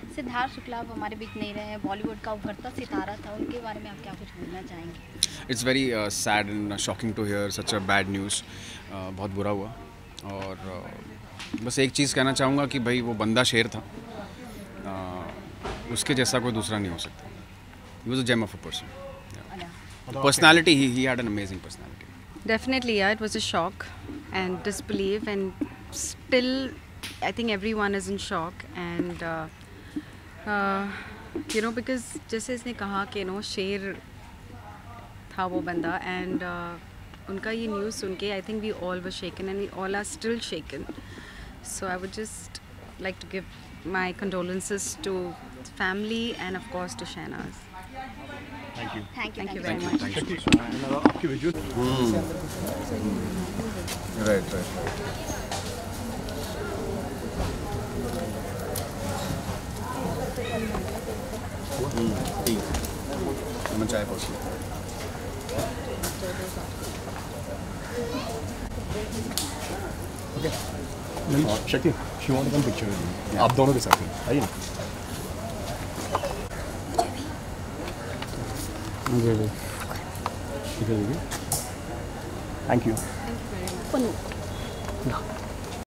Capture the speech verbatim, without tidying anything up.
सिद्धार्थ शुक्ला अब हमारे बीच नहीं रहे हैं, बॉलीवुड का उभरता सितारा था, उनके बारे में आप क्या कुछ बोलना चाहेंगे? It's very sad and shocking to hear such a bad news. बहुत बुरा हुआ और uh, बस एक चीज़ कहना चाहूँगा कि भाई वो बंदा शेर था, uh, उसके जैसा कोई दूसरा नहीं हो सकता। He was a gem of a person, personality, he he had an amazing personality. Definitely, yeah, it was a shock and disbelief, and still, I think everyone is in shock. And uh, uh, you know, because जैसे इसने कहा कि no शेर था वो बंदा, and uh, उनका ये न्यूज़ सुन के I think we all were shaken, and we all are still shaken. So I would just like to give my condolences to family and of course to Shahnaz. Thank you. Thank you Thank you thank very you much. Shakti, uh, आपके visual right right मैं चाय पहुँच नहीं शक्ति शिवान का picture है, आप दोनों के साथ हैं, आइए ना। मुझे भी thank you. Thank you very much. Pannu